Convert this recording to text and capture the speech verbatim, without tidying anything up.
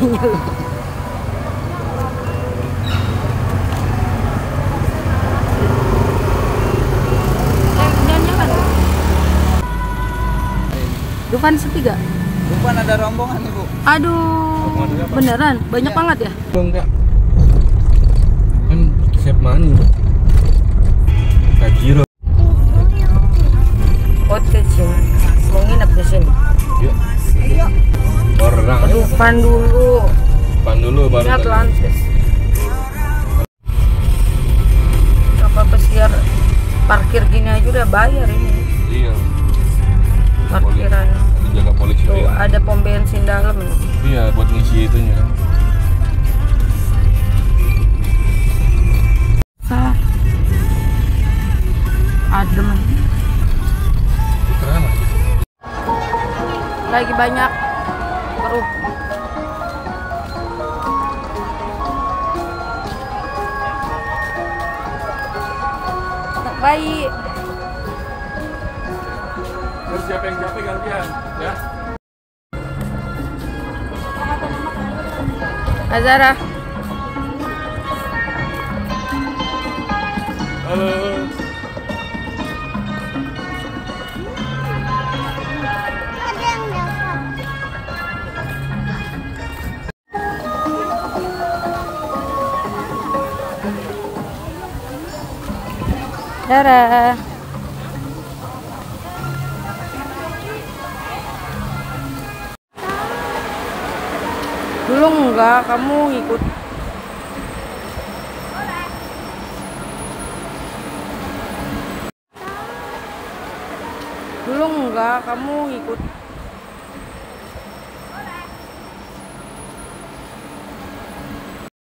ininya lu. Eh, jangan jangan. Dufan sepi gak? Dufan ada rombongan nih, Bu. Aduh, beneran? Banyak Iya. banget ya? Enggak. Kan save money. Kajiro. Cottage mau nginep di sini. Yuk. Orang. Dufan dulu. Pan dulu baru. Ini Atlantis. Apa pesiar parkir gini aja udah bayar ini. Iya. Parkiran. Dijaga polisi. Tuh, Ya. ada pom bensin dalam. Iya, buat ngisi itunya. Salah. Adem. Keren. Lagi banyak keruh. Anak bayi. Terus siapa yang capek gantian, ya? Azara. Halo. Dara. Dulu enggak, kamu ikut. Dulu enggak, kamu ikut.